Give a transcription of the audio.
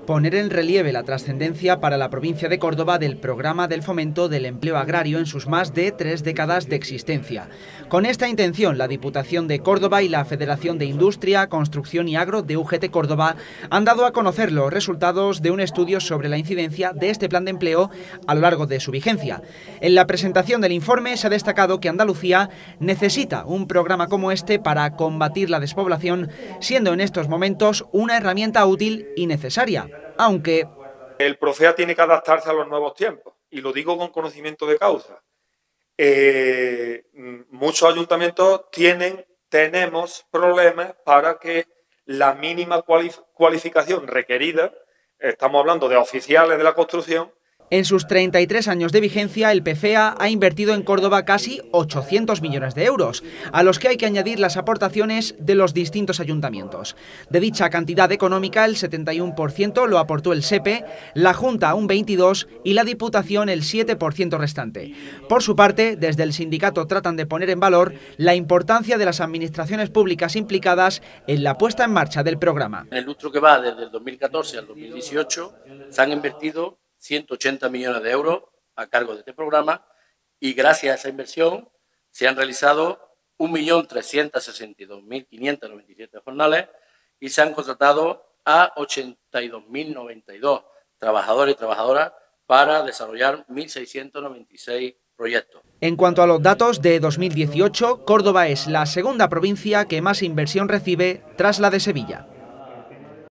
poner en relieve la trascendencia para la provincia de Córdoba del programa del fomento del empleo agrario en sus más de 3 décadas de existencia. Con esta intención, la Diputación de Córdoba y la Federación de Industria, Construcción y Agro de UGT Córdoba han dado a conocer los resultados de un estudio sobre la incidencia de este plan de empleo a lo largo de su vigencia. En la presentación del informe se ha destacado que Andalucía necesita un programa como este para combatir la despoblación, siendo en estos momentos una herramienta útil y necesaria. Aunque el Procea tiene que adaptarse a los nuevos tiempos, y lo digo con conocimiento de causa. Muchos ayuntamientos tenemos problemas para que la mínima cualificación requerida, estamos hablando de oficiales de la construcción. En sus 33 años de vigencia, el PFEA ha invertido en Córdoba casi 800 millones de euros, a los que hay que añadir las aportaciones de los distintos ayuntamientos. De dicha cantidad económica, el 71% lo aportó el SEPE, la Junta un 22% y la Diputación el 7% restante. Por su parte, desde el sindicato tratan de poner en valor la importancia de las administraciones públicas implicadas en la puesta en marcha del programa. En el lustro que va desde el 2014 al 2018 se han invertido 180 millones de euros a cargo de este programa, y gracias a esa inversión se han realizado 1.362.597 jornales y se han contratado a 82.092 trabajadores y trabajadoras para desarrollar 1.696 proyectos. En cuanto a los datos de 2018, Córdoba es la segunda provincia que más inversión recibe tras la de Sevilla.